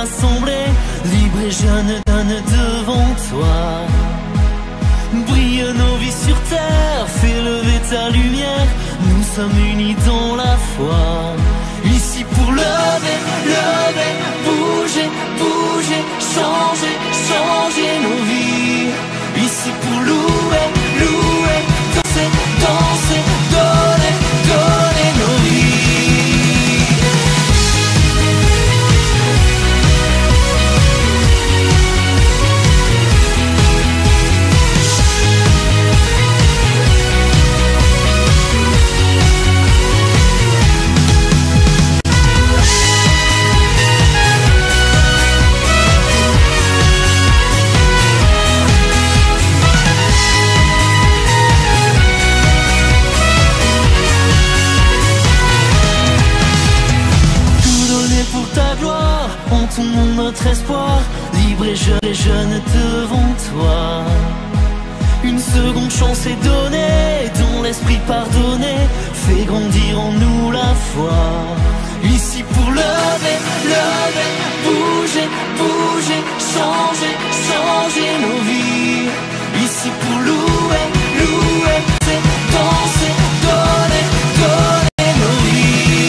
rassemblés, libres et jeunes, donne devant toi. Brille nos vies sur terre, fais lever ta lumière, nous sommes unis dans la foi. Ici pour lever, lever, bouger, bouger, changer, changer nos vies. Ici pour louer, louer, danser, danser, donner, donner nos vies. Ton nom, notre espoir, libre et jeune devant toi. Une seconde chance est donnée, dont l'esprit pardonné fait grandir en nous la foi. Ici pour lever, lever, bouger, bouger, changer, changer nos vies. Ici pour louer, louer, danser, donner, donner nos vies.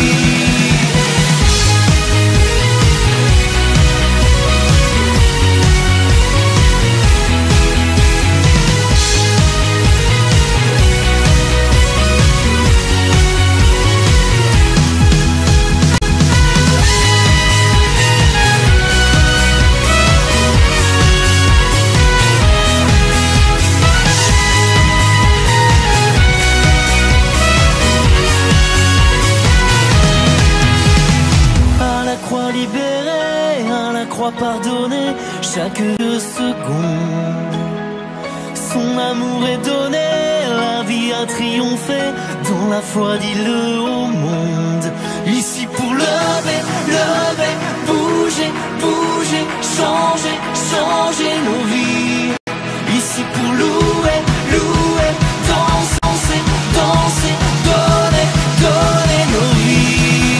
Libéré, à la croix pardonné, chaque seconde. Son amour est donné, la vie a triomphé, dans la foi dis-le au monde. Ici pour lever, lever, bouger, bouger, changer, changer nos vies. Ici pour louer, louer, danser, danser, donner, donner nos vies.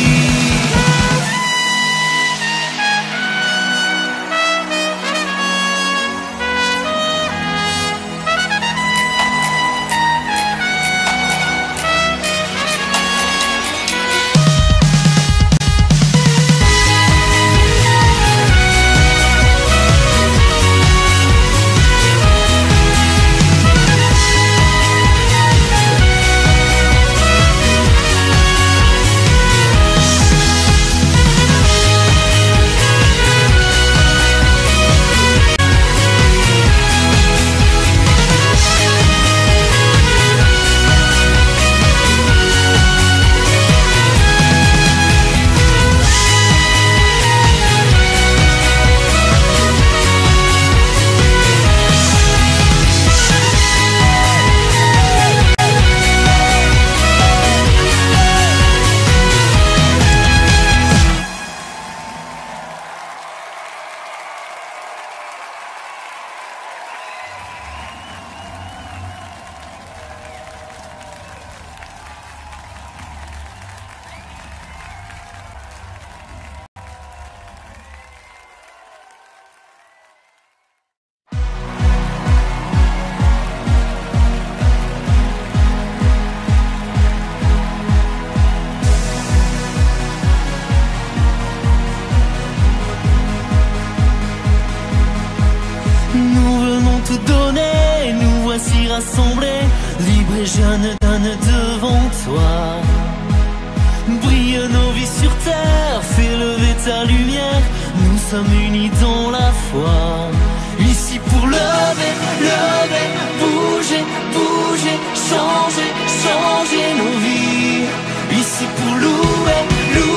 Rassemblés, libres et jeunes, donne devant toi. Brille nos vies sur terre, fais lever ta lumière, nous sommes unis dans la foi. Ici pour lever, lever, bouger, bouger, changer, changer nos vies. Ici pour louer, louer.